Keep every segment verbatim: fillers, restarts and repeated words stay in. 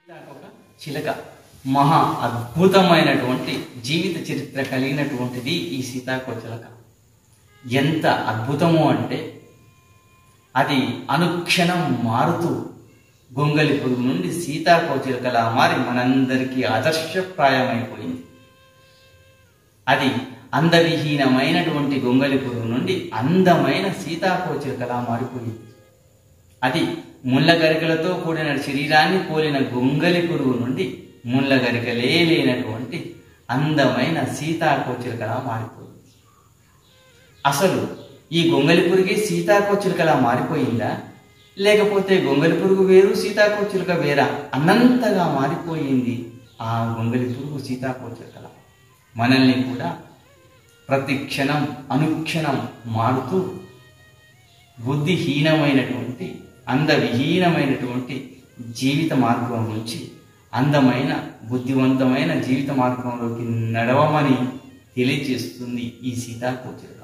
సీతాకోక చిలక మహా అద్భుతమైనటువంటి జీవిత చరిత్ర కలిగినటువంటిది ఈ సీతాకోక చిలక. ఎంత అద్భుతము అంటే అది అనుక్షణం మారుతూ గొంగలి పురుగు నుండి సీతాకోక చిలకలా మారి మనందరికీ ఆదర్శప్రాయమైపోయింది. అది అందవిహీనమైనటువంటి గొంగలి పురుగు నుండి అందమైన సీతాకోక చిలకలా మారిపోయింది. అది ముళ్ళగరికలతో కూడిన శరీరాన్ని పోలిన గొంగలి పురుగు నుండి ముళ్ళగరికలే లేనటువంటి అందమైన సీతాకోక చిలకలా మారిపోయింది. అసలు ఈ గొంగలి పురుగే సీతాకోక చిలకలా మారిపోయిందా, లేకపోతే గొంగలి పురుగు వేరు సీతాకోక చిలక వేరా అన్నంతగా మారిపోయింది ఆ గొంగలి పురుగు సీతాకోక చిలకలా. మనల్ని కూడా ప్రతి క్షణం అనుక్షణం మారుతూ బుద్ధిహీనమైనటువంటి అందవిహీనమైనటువంటి జీవిత మార్గం నుంచి అందమైన బుద్ధివంతమైన జీవిత మార్గంలోకి నడవమని తెలియజేస్తుంది ఈ సీతాకోక చిలక.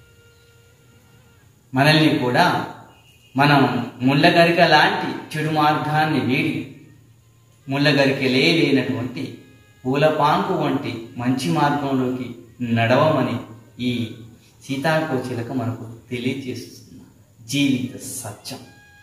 మనల్ని కూడా మనం ముళ్ళగరిక లాంటి చెడు మార్గాన్ని వీడి ముళ్ళగరికలే లేనటువంటి పూలపాంకు వంటి మంచి మార్గంలోకి నడవమని ఈ సీతాకోక చిలక మనకు తెలియజేస్తుంది జీవిత సత్యం.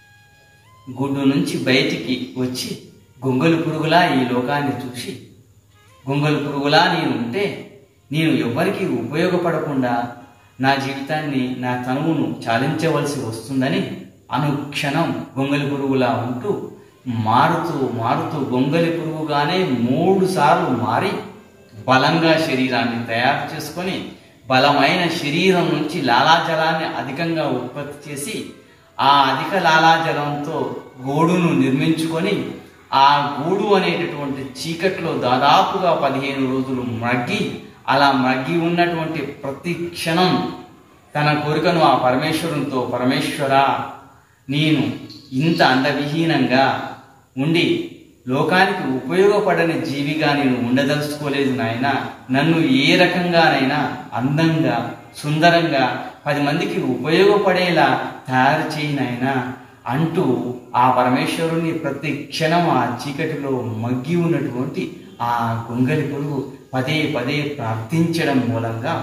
గుడ్డు నుంచి బయటికి వచ్చి గొంగలి పురుగులా ఈ లోకాన్ని చూసి గొంగలి పురుగులా నేను ఉంటే నేను ఎవ్వరికీ ఉపయోగపడకుండా నా జీవితాన్ని నా తనువును చాలించవలసి వస్తుందని అనుక్షణం గొంగలి పురుగులా ఉంటూ మారుతూ మారుతూ గొంగలి పురుగుగానే మూడు సార్లు మారి బలంగా శరీరాన్ని తయారు చేసుకొని బలమైన శరీరం నుంచి లాలాజలాన్ని అధికంగా ఉత్పత్తి చేసి ఆ అధిక లాలాజలంతో గూడును నిర్మించుకొని ఆ గూడు అనేటటువంటి చీకట్లో దాదాపుగా పదిహేను రోజులు మగ్గి అలా మగ్గి ఉన్నటువంటి ప్రతి క్షణం తన కోరికను ఆ పరమేశ్వరునితో, పరమేశ్వర నేను ఇంత అందవిహీనంగా ఉండి లోకానికి ఉపయోగపడని జీవిగా నేను ఉండదలుచుకోలేదు నాయన, నన్ను ఏ రకంగానైనా అందంగా సుందరంగా పది మందికి ఉపయోగపడేలా తయారు చేయి నాయనా అంటూ ఆ పరమేశ్వరుని ప్రతి క్షణం ఆ చీకటిలో మగ్గి ఉన్నటువంటి ఆ గొంగలి పురుగు పదే పదే ప్రార్థించడం మూలంగా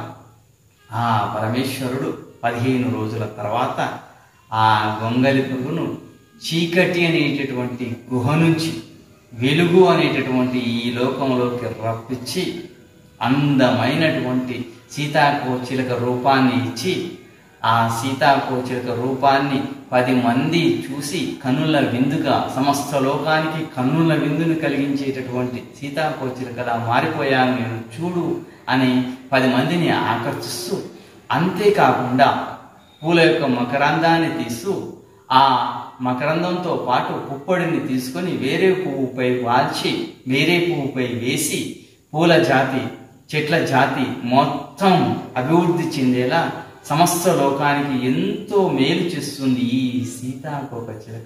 ఆ పరమేశ్వరుడు పదిహేను రోజుల తర్వాత ఆ గొంగలి పురుగును చీకటి అనేటటువంటి గుహ నుంచి వెలుగు అనేటటువంటి ఈ లోకంలోకి రప్పించి అందమైనటువంటి సీతాకోక చిలక రూపాన్ని ఇచ్చి ఆ సీతాకోక చిలక రూపాన్ని పది మంది చూసి కన్నుల విందుగా సమస్త లోకానికి కన్నుల విందును కలిగించేటటువంటి సీతాకోక చిలకలా మారిపోయాను నేను చూడు అని పది మందిని ఆకర్షిస్తూ, అంతేకాకుండా పూల యొక్క మకరందాన్ని తీస్తూ ఆ మకరందంతో పాటు పుప్పొడిని తీసుకొని వేరే పువ్వుపై వాల్చి వేరే పువ్వుపై వేసి పూల జాతి చెట్ల జాతి మొత్తం అభివృద్ధి చెందేలా సమస్త లోకానికి ఎంతో మేలు చేస్తుంది ఈ సీతాకోక చిలక.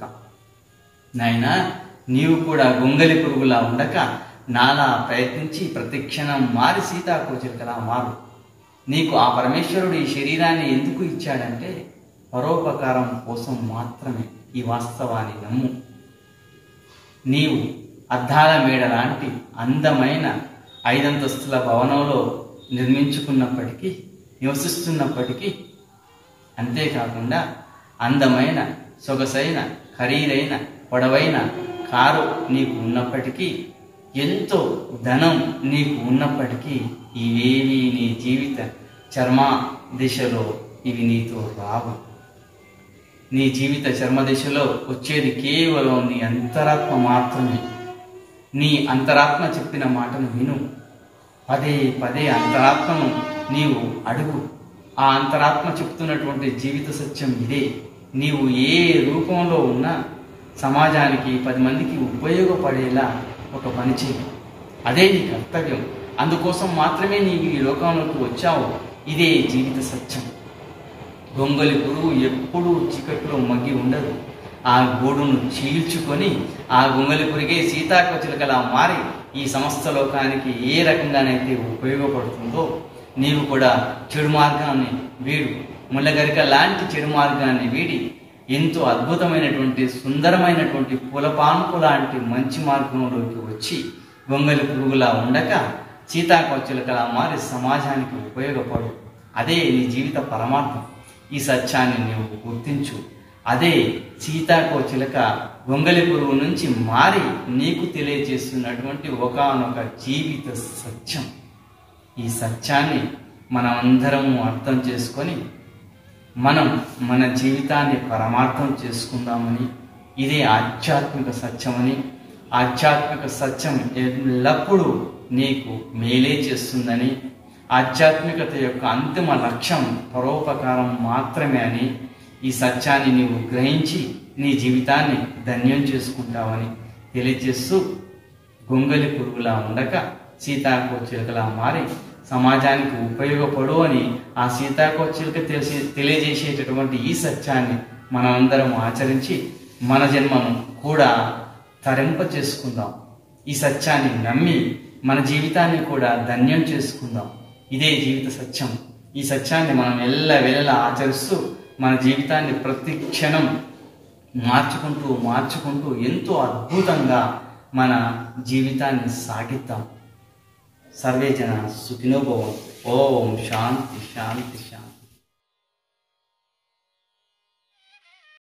నాయన నీవు కూడా గొంగలి పురుగులా ఉండక నాలా ప్రయత్నించి ప్రతి క్షణం మారి సీతాకోక చిలకలా మారు. నీకు ఆ పరమేశ్వరుడు ఈ శరీరాన్ని ఎందుకు ఇచ్చాడంటే పరోపకారం కోసం మాత్రమే. ఈ వాస్తవాన్ని నమ్ము. నీవు అద్దాల మేడ లాంటి అందమైన ఐదంతస్తుల భవనంలో నిర్మించుకున్నప్పటికీ నివసిస్తున్నప్పటికీ, అంతేకాకుండా అందమైన సొగసైన ఖరీదైన పొడవైన కారు నీకు ఉన్నప్పటికీ, ఎంతో ధనం నీకు ఉన్నప్పటికీ ఇవేవి నీ జీవిత చర్మ దిశలో ఇవి నీతో రావు. నీ జీవిత చర్మ దిశలో వచ్చేది కేవలం నీ అంతరాత్మ మాత్రమే. నీ అంతరాత్మ చెప్పిన మాటను విను. పదే పదే అంతరాత్మను నీవు అడుగు. ఆ అంతరాత్మ చెప్తున్నటువంటి జీవిత సత్యం ఇదే. నీవు ఏ రూపంలో ఉన్నా సమాజానికి పది మందికి ఉపయోగపడేలా ఒక పని చేయి. అదే నీ కర్తవ్యం. అందుకోసం మాత్రమే నీవు ఈ లోకంలోకి వచ్చావు. ఇదే జీవిత సత్యం. గొంగలి పురుగు ఎప్పుడూ చీకట్లో మగ్గి ఉండదు. ఆ గూడును చీల్చుకొని ఆ గొంగలి పురుగే సీతాకోక చిలకలా మారి ఈ సమస్త లోకానికి ఏ రకంగానైతే ఉపయోగపడుతుందో నీవు కూడా చెడు మార్గాన్ని వీడు. ముళ్ళగరిక లాంటి చెడు మార్గాన్ని వీడి ఎంతో అద్భుతమైనటువంటి సుందరమైనటువంటి పులపాన్పు లాంటి మంచి మార్గంలోకి వచ్చి గొంగలి పురుగులా ఉండక సీతాకోకచిలుకలా మారి సమాజానికి ఉపయోగపడు. అదే నీ జీవిత పరమార్థం. ఈ సత్యాన్ని నువ్వు గుర్తించు. అదే సీతాకోకచిలుక గొంగలి పురుగు నుంచి మారి నీకు తెలియజేస్తున్నటువంటి ఒకానొక జీవిత సత్యం. ఈ సత్యాన్ని మనం అందరము అర్థం చేసుకొని మనం మన జీవితాన్ని పరమార్థం చేసుకుందామని, ఇదే ఆధ్యాత్మిక సత్యమని, ఆధ్యాత్మిక సత్యం ఎల్లప్పుడూ నీకు మేలే చేస్తుందని, ఆధ్యాత్మికత యొక్క అంతిమ లక్ష్యం పరోపకారం మాత్రమే అని ఈ సత్యాన్ని నీవు గ్రహించి నీ జీవితాన్ని ధన్యం చేసుకుంటావని తెలియజేస్తూ, గొంగలి పురుగులా ఉండక సీతాకోకచిలుకలా మారి సమాజానికి ఉపయోగపడు అని ఆ సీతాకోకచిలుక తెలిసి తెలియజేసేటటువంటి ఈ సత్యాన్ని మనమందరం ఆచరించి మన జన్మను కూడా తరింప చేసుకుందాం. ఈ సత్యాన్ని నమ్మి మన జీవితాన్ని కూడా ధన్యం చేసుకుందాం. ఇదే జీవిత సత్యం. ఈ సత్యాన్ని మనం ఎల్ల వేళ ఆచరిస్తూ మన జీవితాన్ని ప్రతి క్షణం మార్చుకుంటూ మార్చుకుంటూ ఎంతో అద్భుతంగా మన జీవితాన్ని సాగిద్దాం. సర్వే జన సుఖినో భవంతు. ఓం శాంతి శాంతి శాంతి.